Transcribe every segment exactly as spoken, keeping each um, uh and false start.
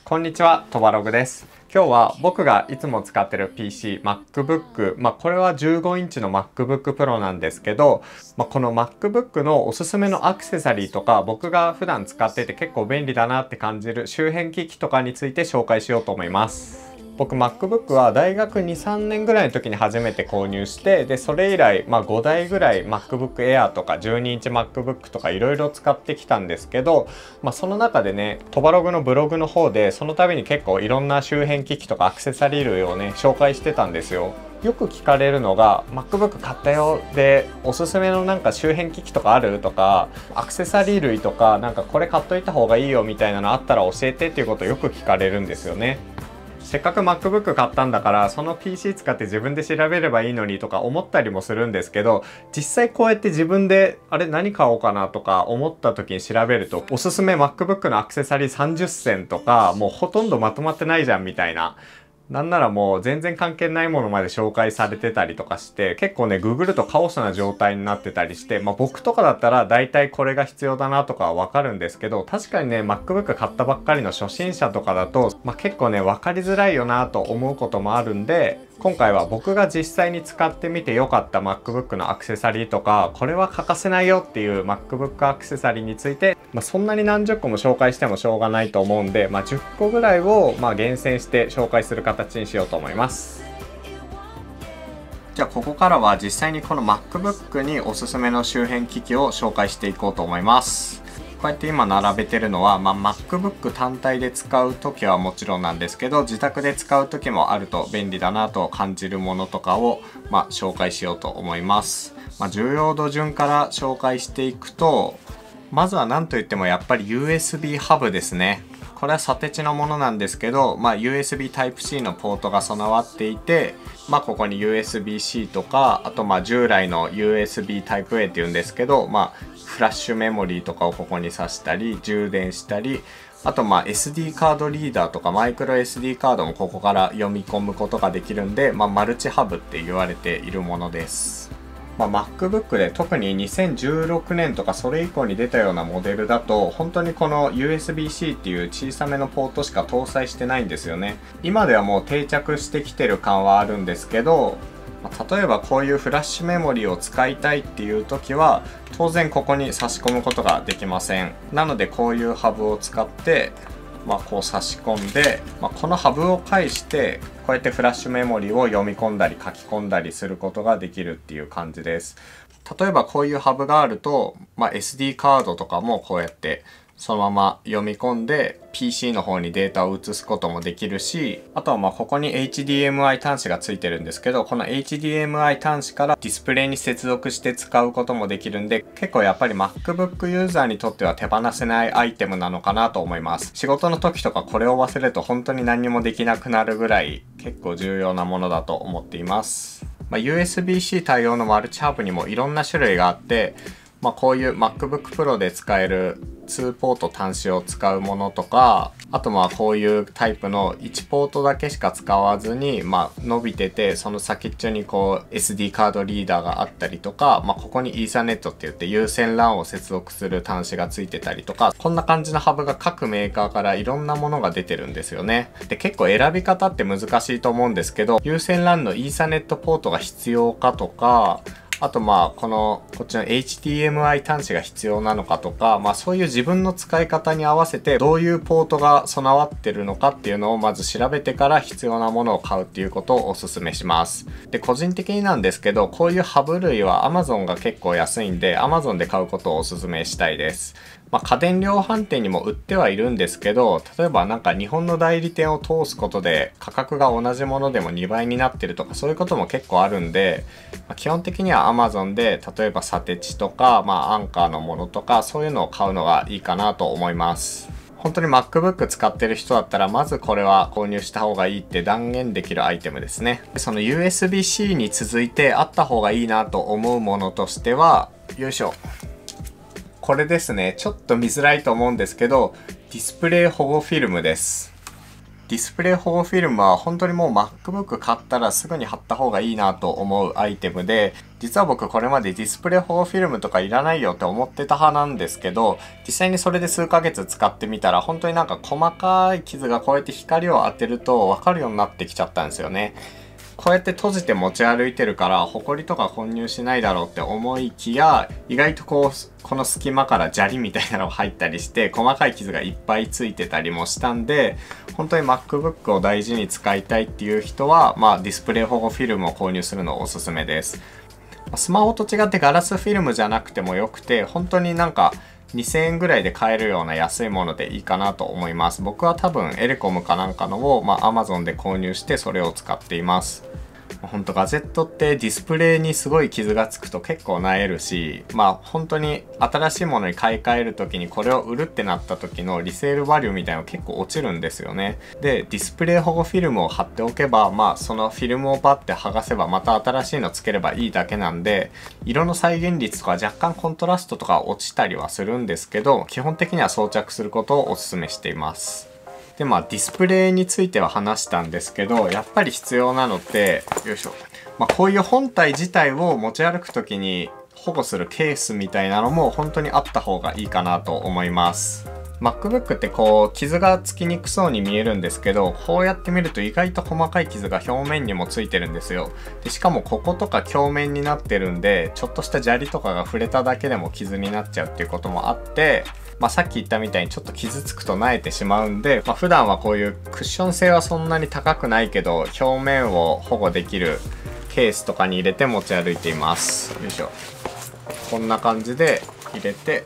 こんにちは、とばログです。今日は僕がいつも使ってる ピーシー、MacBook、まあこれはじゅうごインチの MacBook Pro なんですけど、まあ、この MacBook のおすすめのアクセサリーとか、僕が普段使ってて結構便利だなって感じる周辺機器とかについて紹介しようと思います。僕 MacBook は大学に、さんねんぐらいの時に初めて購入して、でそれ以来、まあ、ごだいぐらい MacBook Air とかじゅうにインチ MacBook とかいろいろ使ってきたんですけど、まあ、その中でね、トバログのブログの方でその度に結構いろんな周辺機器とかアクセサリー類をね紹介してたんですよ。よく聞かれるのが MacBook 買ったよでおすすめのなんか周辺機器とかあるとか、アクセサリー類とかなんかこれ買っといた方がいいよみたいなのあったら教えてっていうことをよく聞かれるんですよね。せっかく MacBook 買ったんだからその ピーシー 使って自分で調べればいいのにとか思ったりもするんですけど、実際こうやって自分であれ何買おうかなとか思った時に調べるとおすすめ MacBook のアクセサリーさんじゅっせんとかもうほとんどまとまってないじゃんみたいな。なんならもう全然関係ないものまで紹介されてたりとかして、結構ねググるとカオスな状態になってたりして、まあ僕とかだったら大体これが必要だなとかはわかるんですけど、確かにね MacBook 買ったばっかりの初心者とかだと、まあ、結構ね分かりづらいよなと思うこともあるんで、今回は僕が実際に使ってみて良かった MacBook のアクセサリーとか、これは欠かせないよっていう MacBook アクセサリーについて、まあ、そんなに何十個も紹介してもしょうがないと思うんで、まあ、じゅっこぐらいをまあ厳選して紹介する形にしようと思います。じゃあここからは実際にこの MacBook におすすめの周辺機器を紹介していこうと思います。こうやって今並べてるのは、まあ、MacBook 単体で使う時はもちろんなんですけど、自宅で使う時もあると便利だなと感じるものとかを、まあ、紹介しようと思います。まあ、重要度順から紹介していくと、まずは何といってもやっぱり ユーエスビー ハブですね。これはサテチのものなんですけど、まあ、ユーエスビー タイプシー のポートが備わっていて、まあ、ここに ユーエスビーシー とか、あとまあ従来の ユーエスビー タイプ A っていうんですけど、まあ、フラッシュメモリーとかをここに挿したり充電したり、あとまあ エスディー カードリーダーとかマイクロ エスディー カードもここから読み込むことができるんで、まあ、マルチハブって言われているものです。まあ、MacBook で特ににせんじゅうろくねんとかそれ以降に出たようなモデルだと本当にこの ユーエスビーシー っていう小さめのポートしか搭載してないんですよね。今ではもう定着してきてる感はあるんですけど、例えばこういうフラッシュメモリーを使いたいっていう時は当然ここに差し込むことができません。なのでこういうハブを使ってまあこう差し込んで、まあ、このハブを介してこうやってフラッシュメモリを読み込んだり書き込んだりすることができるっていう感じです。例えばこういうハブがあると、まあ、エスディー カードとかもこうやってそのまま読み込んで ピーシー の方にデータを移すこともできるし、あとはまあここに エイチディーエムアイ 端子がついてるんですけど、この エイチディーエムアイ 端子からディスプレイに接続して使うこともできるんで、結構やっぱり MacBook ユーザーにとっては手放せないアイテムなのかなと思います。仕事の時とかこれを忘れると本当に何もできなくなるぐらい結構重要なものだと思っています。まあ、ユーエスビーシー 対応のマルチハブにもいろんな種類があって、まあ、こういう MacBook Pro で使えるにポート端子を使うものとか、あとまあこういうタイプのいちポートだけしか使わずに、まあ伸びててその先っちょにこう エスディー カードリーダーがあったりとか、まあここに Ethernet って言って有線 ラン を接続する端子がついてたりとか、こんな感じのハブが各メーカーからいろんなものが出てるんですよね。で結構選び方って難しいと思うんですけど、有線 ラン の Ethernet ポートが必要かとか、あとまあこのこっちの エイチディーエムアイ 端子が必要なのかとか、まあそういう自分の使い方に合わせてどういうポートが備わってるのかっていうのをまず調べてから必要なものを買うっていうことをお勧めします。で個人的になんですけど、こういうハブ類は Amazon が結構安いんで Amazon で買うことをお勧めしたいです。まあ、家電量販店にも売ってはいるんですけど、例えばなんか日本の代理店を通すことで価格が同じものでもにばいになってるとかそういうことも結構あるんで、まあ、基本的には Amazon で例えばサテチとか、まあ、アンカーのものとかそういうのを買うのがいいかなと思います。本当に MacBook 使ってる人だったらまずこれは購入した方がいいって断言できるアイテムですね。その ユーエスビーシー に続いてあった方がいいなと思うものとしては、よいしょ。これですね。ちょっと見づらいと思うんですけど、ディスプレイ保護フィルムです。 ディスプレイ保護フィルムは本当にもう MacBook 買ったらすぐに貼った方がいいなと思うアイテムで、実は僕これまでディスプレイ保護フィルムとかいらないよって思ってた派なんですけど、実際にそれで数ヶ月使ってみたら本当になんか細かい傷がこうやって光を当てるとわかるようになってきちゃったんですよね。こうやって閉じて持ち歩いてるからホコリとか混入しないだろうって思いきや、意外とこうこの隙間から砂利みたいなのが入ったりして細かい傷がいっぱいついてたりもしたんで、本当に MacBook を大事に使いたいっていう人は、まあ、ディスプレイ保護フィルムを購入するのおすすめです。スマホと違ってガラスフィルムじゃなくてもよくて、本当になんかにせんえんぐらいで買えるような安いものでいいかなと思います。僕は多分エレコムかなんかのを、まあ、Amazon で購入してそれを使っています。ほんとガジェットってディスプレイにすごい傷がつくと結構萎えるし、まあ本当に新しいものに買い替える時にこれを売るってなった時のリセールバリューみたいなの結構落ちるんですよね。で、ディスプレイ保護フィルムを貼っておけば、まあそのフィルムをパッて剥がせばまた新しいのつければいいだけなんで、色の再現率とか若干コントラストとか落ちたりはするんですけど、基本的には装着することをお勧めしています。で、まあディスプレイについては話したんですけど、やっぱり必要なのって、よいしょ。まあこういう本体自体を持ち歩くときに保護するケースみたいなのも本当にあった方がいいかなと思います。MacBook ってこう傷がつきにくそうに見えるんですけど、こうやって見ると意外と細かい傷が表面にもついてるんですよ。でしかもこことか鏡面になってるんで、ちょっとした砂利とかが触れただけでも傷になっちゃうっていうこともあって、まあ、さっき言ったみたいにちょっと傷つくと萎えてしまうんで、まあ、普段はこういうクッション性はそんなに高くないけど表面を保護できるケースとかに入れて持ち歩いています。よいしょ。こんな感じで入れて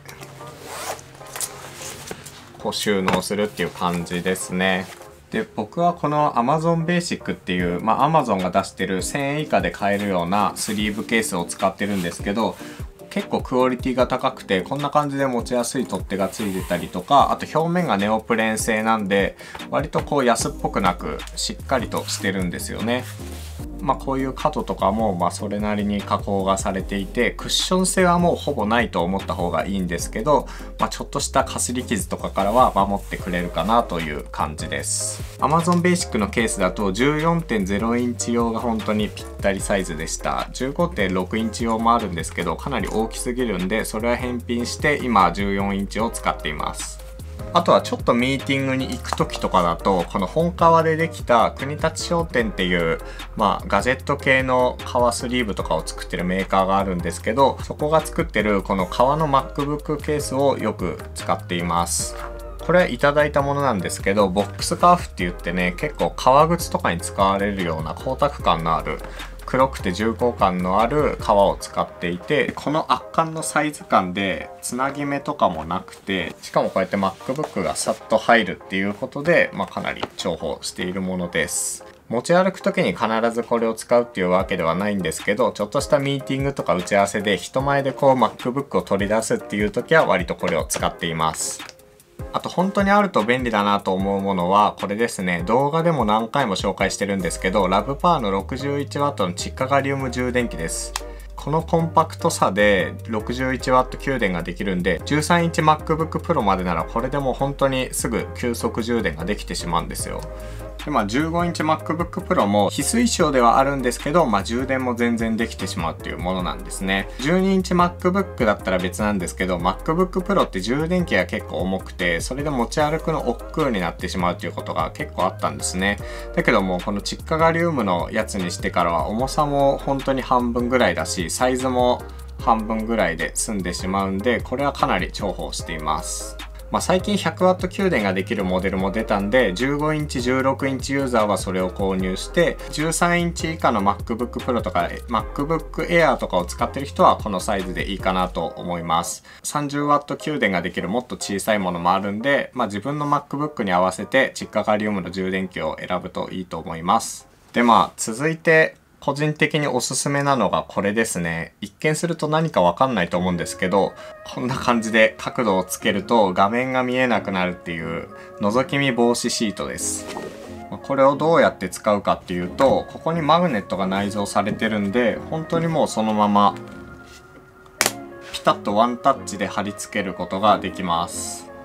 こう収納するっていう感じですね。で、僕はこの Amazon Basic っていう、まあ、Amazon が出してるせんえん以下で買えるようなスリーブケースを使ってるんですけど、結構クオリティが高くてこんな感じで持ちやすい取っ手がついてたりとか、あと表面がネオプレーン製なんで割とこう安っぽくなくしっかりとしてるんですよね。まあこういう角とかもまあそれなりに加工がされていて、クッション性はもうほぼないと思った方がいいんですけど、まあ、ちょっとしたかすり傷とかからは守ってくれるかなという感じです。 Amazon Basic のケースだと じゅうよんてんゼロ インチ用が本当にぴったりサイズでした。 じゅうごてんろく インチ用もあるんですけどかなり大きすぎるんで、それは返品して今じゅうよんインチを使っています。あとはちょっとミーティングに行く時とかだと、この本革でできた国立商店っていう、まあ、ガジェット系の革スリーブとかを作ってるメーカーがあるんですけど、そこが作ってるこの革の MacBook ケースをよく使っています。これはいただいたものなんですけど、ボックスカーフって言ってね、結構革靴とかに使われるような光沢感のある黒くて重厚感のある革を使っていて、この圧巻のサイズ感でつなぎ目とかもなくて、しかもこうやって MacBook がさっと入るっていうことで、まあ、かなり重宝しているものです。持ち歩く時に必ずこれを使うっていうわけではないんですけど、ちょっとしたミーティングとか打ち合わせで人前でこう MacBook を取り出すっていう時は割とこれを使っています。あと本当にあると便利だなと思うものはこれですね。動画でも何回も紹介してるんですけど、ラブパワーの ろくじゅういちワット の窒化ガリウム充電器です。このコンパクトさで ろくじゅういちワット 給電ができるんで、じゅうさんインチ MacBook Pro までならこれでもう本当にすぐ急速充電ができてしまうんですよ。で、まあ、じゅうごインチ MacBook Pro も非推奨ではあるんですけど、まあ、充電も全然できてしまうっていうものなんですね。じゅうにインチ MacBook だったら別なんですけど、MacBook Pro って充電器が結構重くて、それで持ち歩くの億劫になってしまうっていうことが結構あったんですね。だけども、この窒化ガリウムのやつにしてからは重さも本当に半分ぐらいだし、サイズも半分ぐらいで済んでしまうんで、これはかなり重宝しています。まあ最近 ひゃくワット 給電ができるモデルも出たんで、じゅうごインチ、じゅうろくインチユーザーはそれを購入して、じゅうさんインチ以下の MacBook Pro とか MacBook Air とかを使ってる人はこのサイズでいいかなと思います。さんじゅうワット 給電ができるもっと小さいものもあるんで、まあ自分の MacBook に合わせて窒化ガリウムの充電器を選ぶといいと思います。で、まあ続いて、個人的におすすめなのがこれですね。一見すると何かわかんないと思うんですけど、こんな感じで角度をつけると画面が見えなくなるっていう覗き見防止シートです。これをどうやって使うかっていうと、ここにマグネットが内蔵されてるんで、本当にもうそのままピタッとワンタッチで貼り付けることができます。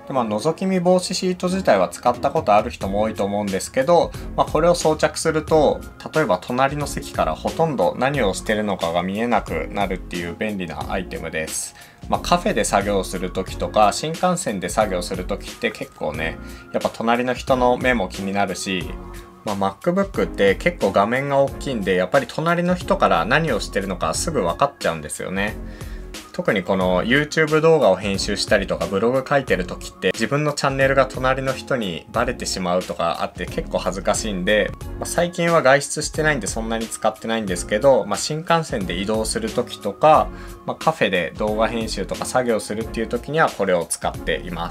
で、まあ、覗き見防止シート自体は使ったことある人も多いと思うんですけど、まあ、これを装着すると、例えば隣の席からほとんど何をしてるのかが見えなくなるっていう便利なアイテムです。まあ、カフェで作業する時とか新幹線で作業する時って結構ね、やっぱ隣の人の目も気になるし、まあ、MacBook って結構画面が大きいんで、やっぱり隣の人から何をしてるのかすぐ分かっちゃうんですよね。特にこの YouTube 動画を編集したりとかブログ書いてる時って自分のチャンネルが隣の人にバレてしまうとかあって結構恥ずかしいんで、まあ、最近は外出してないんでそんなに使ってないんですけど、まあ、新幹線で移動する時とか、まあ、カフェで動画編集とか作業するっていう時にはこれを使っています。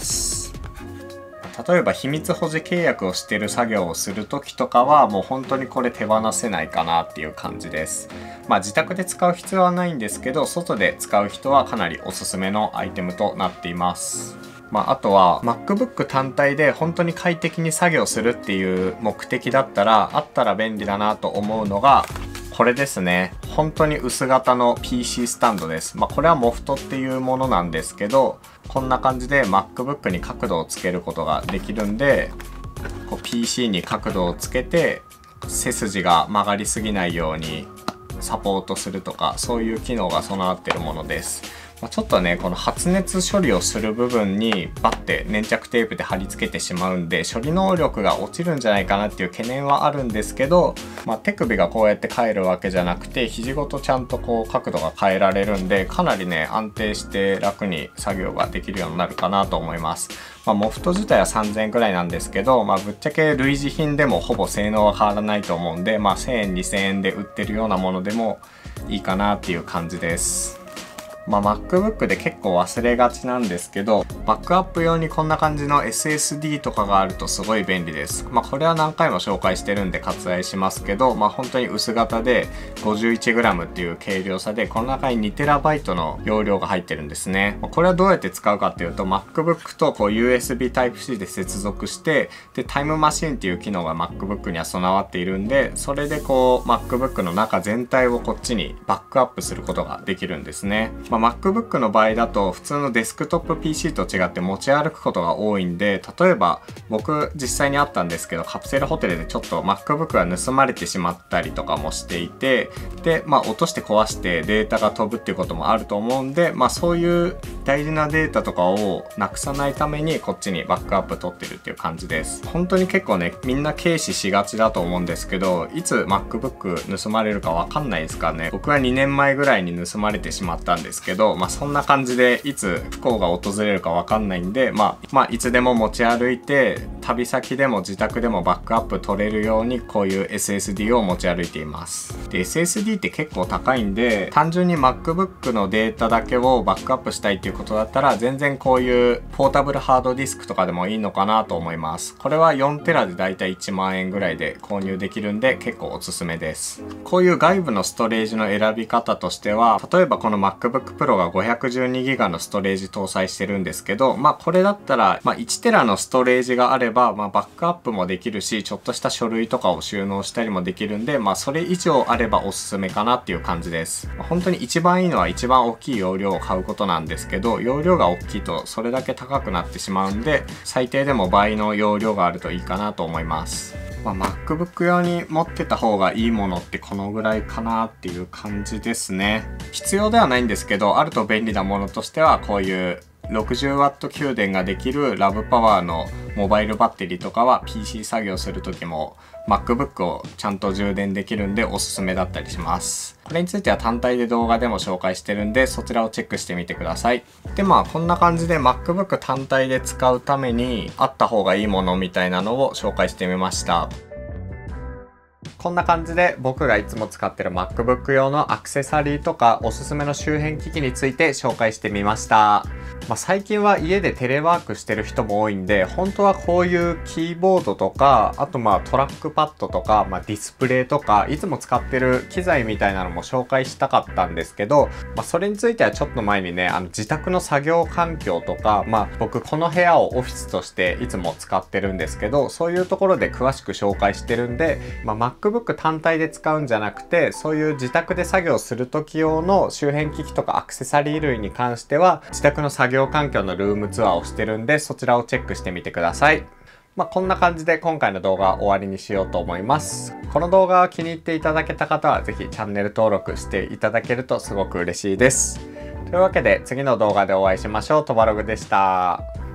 例えば秘密保持契約をしてる作業をする時とかはもう本当にこれ手放せないかなっていう感じです。まあ自宅で使う必要はないんですけど、外で使う人はかなりおすすめのアイテムとなっています。まああとは MacBook 単体で本当に快適に作業するっていう目的だったらあったら便利だなと思うのがこれですね。本当に薄型の ピーシー スタンドです。まあこれはモフトっていうものなんですけど、こんな感じで MacBook に角度をつけることができるんで、こう ピーシー に角度をつけて背筋が曲がりすぎないようにサポートするとか、そういう機能が備わっているものです。まあ、ちょっとねこの発熱処理をする部分にバッて粘着テープで貼り付けてしまうんで処理能力が落ちるんじゃないかなっていう懸念はあるんですけど、まあ、手首がこうやって変えるわけじゃなくて肘ごとちゃんとこう角度が変えられるんで、かなりね安定して楽に作業ができるようになるかなと思います。まあ、モフト自体はさんぜんえんくらいなんですけど、まあ、ぶっちゃけ類似品でもほぼ性能は変わらないと思うんで、まあ、せんえんにせんえんで売ってるようなものでもいいかなっていう感じです。まあ、MacBook で結構忘れがちなんですけど、バックアップ用にこんな感じの エスエスディー とかがあるとすごい便利です。まあ、これは何回も紹介してるんで割愛しますけど、まあ、本当に薄型で ごじゅういちグラム っていう軽量さで、この中に にテラバイト の容量が入ってるんですね。これはどうやって使うかっていうと、MacBook とこう ユーエスビー タイプシー で接続して、で、タイムマシンっていう機能が MacBook には備わっているんで、それでこう MacBook の中全体をこっちにバックアップすることができるんですね。まあ、MacBook の場合だと普通のデスクトップ ピーシー と違って持ち歩くことが多いんで、例えば僕実際にあったんですけど、カプセルホテルでちょっと MacBook が盗まれてしまったりとかもしていて、で、まあ落として壊してデータが飛ぶっていうこともあると思うんで、まあそういう大事なデータとかをなくさないためにこっちにバックアップ取ってるっていう感じです。本当に結構ね、みんな軽視しがちだと思うんですけど、いつ MacBook 盗まれるかわかんないですからね。僕はにねんまえぐらいに盗まれてしまったんですけど、まあそんな感じでいつ不幸が訪れるかわかんないんで、まあ、まあいつでも持ち歩いて旅先でも自宅でもバックアップ取れるようにこういう エスエスディー を持ち歩いています。で エスエスディー って結構高いんで、単純に MacBook のデータだけをバックアップしたいっていうことだったら全然こういうポータブルハードディスクとかでもいいのかなと思います。これはよんテラでだいたいいちまんえんぐらいで購入できるんで結構おすすめです。こういう外部のストレージの選び方としては、例えばこの MacBook Pro が ごひゃくじゅうにギガ のストレージ搭載してるんですけど、まあこれだったら、まあ、いちテラのストレージがあれば、まあ、バックアップもできるし、ちょっとした書類とかを収納したりもできるんで、まあそれ以上あればおすすめかなっていう感じです。まあ、本当に一番いいのは一番大きい容量を買うことなんですけど、容量が大きいとそれだけ高くなってしまうんで、最低でも倍の容量があるといいかなと思います。まあ、MacBook 用に持ってた方がいいものってこのぐらいかなっていう感じですね。必要ではないんですけど、あると便利なものとしてはこういうろくじゅうワット 給電ができるラブパワーのモバイルバッテリーとかは ピーシー 作業する時も MacBook をちゃんと充電できるんでおすすめだったりします。これについては単体で動画でも紹介してるんでそちらをチェックしてみてください。でまあこんな感じで MacBook 単体で使うためにあった方がいいものみたいなのを紹介してみました。こんな感じで僕がいつも使ってる MacBook 用のアクセサリーとかおすすめの周辺機器について紹介してみました。まあ、最近は家でテレワークしてる人も多いんで、本当はこういうキーボードとか、あとまあトラックパッドとか、まあ、ディスプレイとか、いつも使ってる機材みたいなのも紹介したかったんですけど、まあ、それについてはちょっと前にね、あの自宅の作業環境とか、まあ僕この部屋をオフィスとしていつも使ってるんですけど、そういうところで詳しく紹介してるんで、まあ、MacBook 単体で使うんじゃなくて、そういう自宅で作業する時用の周辺機器とかアクセサリー類に関しては、自宅の作業療環境のルームツアーをしてるんで、そちらをチェックしてみてください。まあ、こんな感じで今回の動画は終わりにしようと思います。この動画を気に入っていただけた方は是非チャンネル登録していただけるとすごく嬉しいです。というわけで次の動画でお会いしましょう。とばログでした。